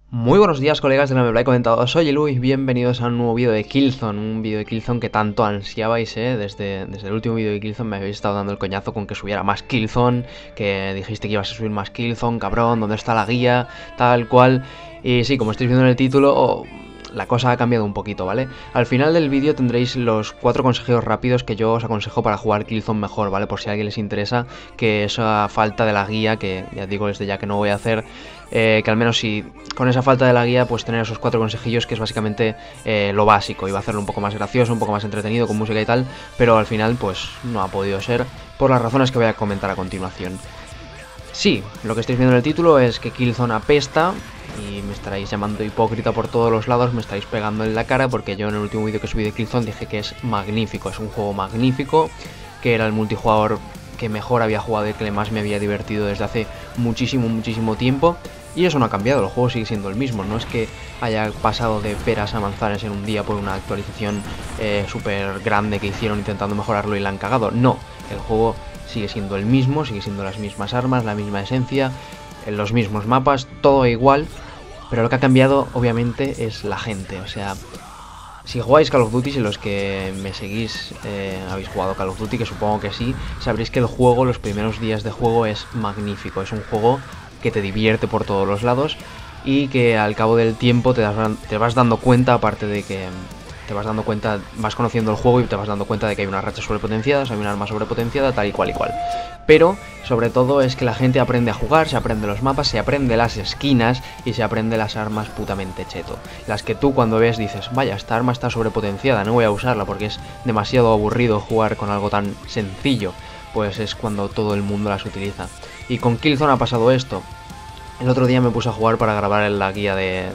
Muy buenos días, colegas de la Play Comentado, soy Luis, bienvenidos a un nuevo vídeo de Killzone, un vídeo de Killzone que tanto ansiabais, desde el último vídeo de Killzone me habéis estado dando el coñazo con que subiera más Killzone, que dijiste que ibas a subir más Killzone, cabrón, ¿dónde está la guía? Tal cual, y sí, como estáis viendo en el título, la cosa ha cambiado un poquito, ¿vale? Al final del vídeo tendréis los 4 consejos rápidos que yo os aconsejo para jugar Killzone mejor, ¿vale? Por si a alguien les interesa, que esa falta de la guía, que ya digo desde ya que no voy a hacer, que al menos si con esa falta de la guía, pues tener esos 4 consejillos, que es básicamente lo básico. Iba a hacerlo un poco más gracioso, un poco más entretenido, con música y tal, pero al final pues no ha podido ser, por las razones que voy a comentar a continuación. Sí, lo que estáis viendo en el título es que Killzone apesta y me estaréis llamando hipócrita por todos los lados, me estaréis pegando en la cara porque yo en el último vídeo que subí de Killzone dije que es magnífico, es un juego magnífico, que era el multijugador que mejor había jugado y que más me había divertido desde hace muchísimo tiempo. Y eso no ha cambiado, el juego sigue siendo el mismo, no es que haya pasado de peras a manzanas en un día por una actualización súper grande que hicieron intentando mejorarlo y la han cagado. No, el juego sigue siendo el mismo, sigue siendo las mismas armas, la misma esencia, los mismos mapas, todo igual, pero lo que ha cambiado obviamente es la gente. O sea, si jugáis Call of Duty, si los que me seguís habéis jugado Call of Duty, que supongo que sí, sabréis que el juego, los primeros días de juego es magnífico, es un juego que te divierte por todos los lados y que al cabo del tiempo te vas dando cuenta, aparte de que te vas dando cuenta, vas conociendo el juego y te vas dando cuenta de que hay unas rachas sobrepotenciadas, hay un arma sobrepotenciada, tal y cual y cual. Pero, sobre todo, es que la gente aprende a jugar, se aprende los mapas, se aprende las esquinas y se aprende las armas putamente cheto. Las que tú cuando ves dices, vaya, esta arma está sobrepotenciada, no voy a usarla porque es demasiado aburrido jugar con algo tan sencillo. Pues es cuando todo el mundo las utiliza. Y con Killzone ha pasado esto. El otro día me puse a jugar para grabar la guía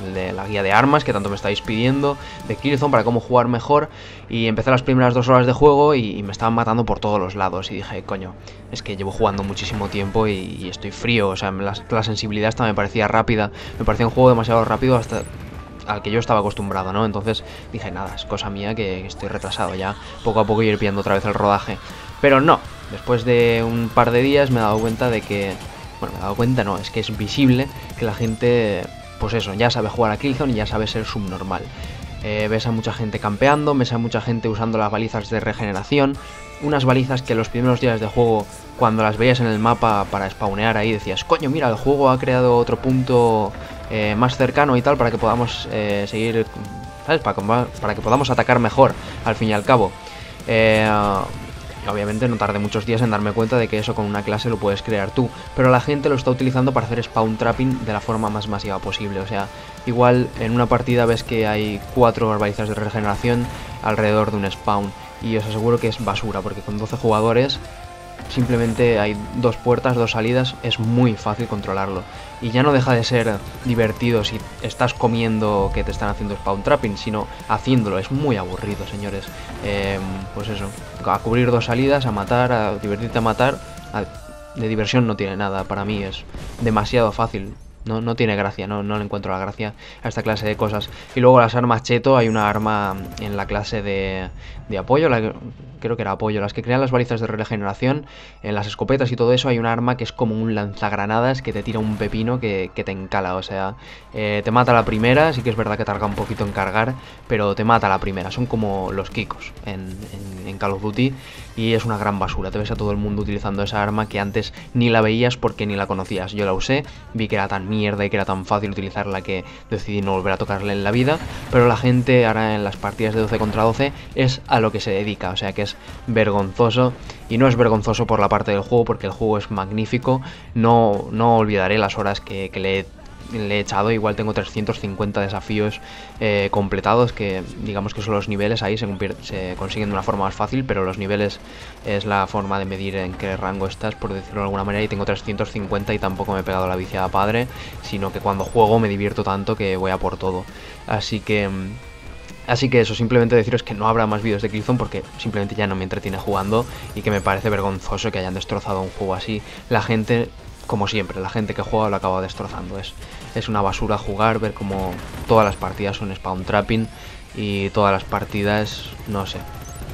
de armas que tanto me estáis pidiendo, de Killzone, para cómo jugar mejor, y empecé las primeras 2 horas de juego y me estaban matando por todos los lados y dije, coño, es que llevo jugando muchísimo tiempo y estoy frío, o sea, la sensibilidad hasta me parecía rápida, me parecía un juego demasiado rápido hasta al que yo estaba acostumbrado, ¿no? Entonces dije, nada, es cosa mía que estoy retrasado ya, poco a poco ir pillando otra vez el rodaje, pero no, después de un par de días me he dado cuenta de que... Bueno, me he dado cuenta, no, es que es visible que la gente, pues eso, ya sabe jugar a Killzone y ya sabe ser subnormal. Ves a mucha gente campeando, ves a mucha gente usando las balizas de regeneración, unas balizas que los primeros días de juego, cuando las veías en el mapa para spawnear ahí, decías, coño, mira, el juego ha creado otro punto más cercano y tal para que podamos seguir, ¿sabes? Para que podamos atacar mejor, al fin y al cabo. Obviamente no tardé muchos días en darme cuenta de que eso con una clase lo puedes crear tú, pero la gente lo está utilizando para hacer spawn trapping de la forma más masiva posible. O sea, igual en una partida ves que hay 4 balizas de regeneración alrededor de un spawn y os aseguro que es basura, porque con 12 jugadores simplemente hay 2 puertas, 2 salidas, es muy fácil controlarlo. Y ya no deja de ser divertido si estás comiendo que te están haciendo spawn trapping, sino haciéndolo, es muy aburrido, señores. Pues eso, a cubrir 2 salidas, a matar, a divertirte a matar, de diversión no tiene nada, para mí es demasiado fácil. No tiene gracia, no le encuentro la gracia a esta clase de cosas. Y luego las armas cheto, hay una arma en la clase de apoyo, creo que era apoyo, las que crean las balizas de regeneración, en las escopetas y todo eso, hay un arma que es como un lanzagranadas que te tira un pepino que te encala, o sea, te mata la primera, sí que es verdad que tarda un poquito en cargar, pero te mata la primera, son como los Kikos en Call of Duty y es una gran basura, te ves a todo el mundo utilizando esa arma que antes ni la veías porque ni la conocías. Yo la usé, vi que era tan mierda y que era tan fácil utilizarla que decidí no volver a tocarla en la vida, pero la gente ahora en las partidas de 12 contra 12 es a lo que se dedica, o sea que es vergonzoso. Y no es vergonzoso por la parte del juego, porque el juego es magnífico. No olvidaré las horas que le he echado. Igual tengo 350 desafíos completados, que digamos que son los niveles, ahí se consiguen de una forma más fácil, pero los niveles es la forma de medir en qué rango estás, por decirlo de alguna manera, y tengo 350 y tampoco me he pegado la viciada padre, sino que cuando juego me divierto tanto que voy a por todo. Así que eso, simplemente deciros que no habrá más vídeos de Killzone porque simplemente ya no me entretiene jugando y que me parece vergonzoso que hayan destrozado un juego así. La gente, como siempre, la gente que juega lo acaba destrozando. Es una basura jugar, ver como todas las partidas son spawn trapping y todas las partidas, no sé.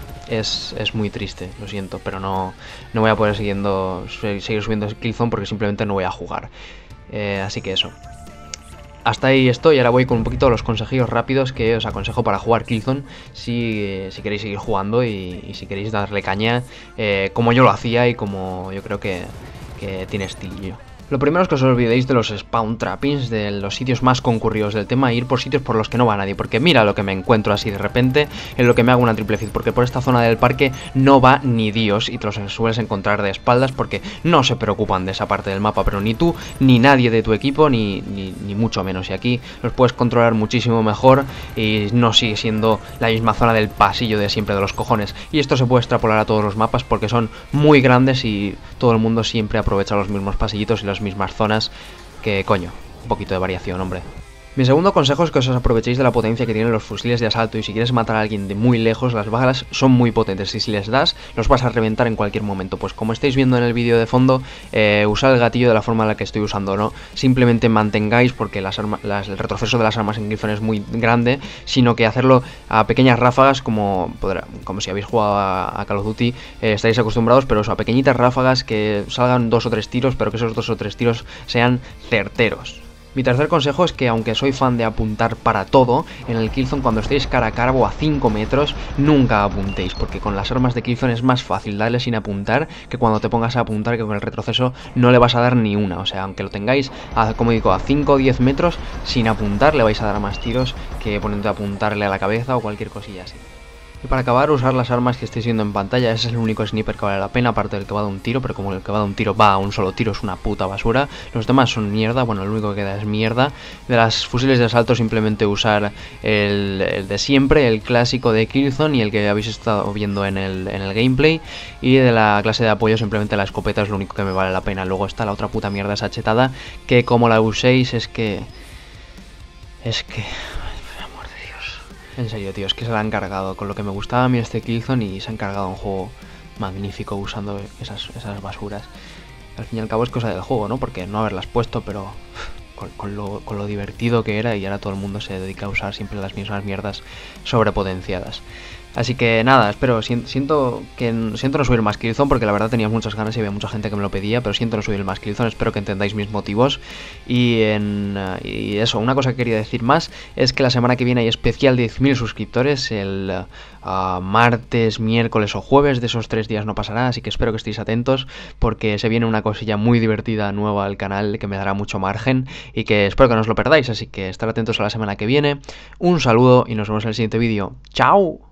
Es muy triste, lo siento, pero no voy a poder seguir subiendo Killzone porque simplemente no voy a jugar. Así que eso. hasta ahí estoy. Ahora voy con un poquito de los consejillos rápidos que os aconsejo para jugar Killzone si queréis seguir jugando y si queréis darle caña como yo lo hacía y como yo creo que tiene estilillo. Lo primero es que os olvidéis de los spawn trappings, de los sitios más concurridos del tema, ir por sitios por los que no va nadie, porque mira lo que me encuentro así de repente en lo que me hago una triple feed, porque por esta zona del parque no va ni Dios y te los sueles encontrar de espaldas porque no se preocupan de esa parte del mapa, pero ni tú ni nadie de tu equipo, ni mucho menos, y aquí los puedes controlar muchísimo mejor y no sigue siendo la misma zona del pasillo de siempre de los cojones, y esto se puede extrapolar a todos los mapas porque son muy grandes y todo el mundo siempre aprovecha los mismos pasillitos y las mismas zonas, que coño, un poquito de variación, hombre. Mi segundo consejo es que os aprovechéis de la potencia que tienen los fusiles de asalto, y si quieres matar a alguien de muy lejos, las balas son muy potentes y si les das, los vas a reventar en cualquier momento. Pues como estáis viendo en el vídeo de fondo, usad el gatillo de la forma en la que estoy usando, ¿no? Simplemente mantengáis, porque el retroceso de las armas en Killzone es muy grande, sino que hacerlo a pequeñas ráfagas, como si habéis jugado a Call of Duty, estáis acostumbrados, pero eso, a pequeñitas ráfagas que salgan 2 o 3 tiros, pero que esos 2 o 3 tiros sean certeros. Mi tercer consejo es que, aunque soy fan de apuntar para todo, en el Killzone cuando estéis cara a cara o a 5 metros, nunca apuntéis, porque con las armas de Killzone es más fácil darle sin apuntar que cuando te pongas a apuntar, que con el retroceso no le vas a dar ni una. O sea, aunque lo tengáis, como digo, a 5 o 10 metros, sin apuntar le vais a dar más tiros que poniendo a apuntarle a la cabeza o cualquier cosilla así. Y para acabar, usar las armas que estéis viendo en pantalla. Ese es el único sniper que vale la pena, aparte del que va de un tiro, pero como el que va de un tiro va a un solo tiro es una puta basura. Los demás son mierda, bueno, lo único que queda es mierda. De las fusiles de asalto simplemente usar el de siempre, el clásico de Killzone y el que habéis estado viendo en el gameplay. Y de la clase de apoyo simplemente la escopeta es lo único que me vale la pena. Luego está la otra puta mierda esa chetada, que como la uséis es que... En serio, tío, es que se la han cargado con lo que me gustaba a mí este Killzone y se han cargado un juego magnífico usando esas basuras. Al fin y al cabo es cosa del juego, ¿no? Porque no haberlas puesto, pero con lo divertido que era, y ahora todo el mundo se dedica a usar siempre las mismas mierdas sobrepotenciadas. Así que nada, siento no subir más Killzone porque la verdad tenía muchas ganas y había mucha gente que me lo pedía, pero siento no subir más Killzone, espero que entendáis mis motivos. Y eso, una cosa que quería decir más es que la semana que viene hay especial de 10.000 suscriptores, el martes, miércoles o jueves, de esos 3 días no pasará, así que espero que estéis atentos porque se viene una cosilla muy divertida nueva al canal que me dará mucho margen y que espero que no os lo perdáis, así que estar atentos a la semana que viene. Un saludo y nos vemos en el siguiente vídeo. ¡Chao!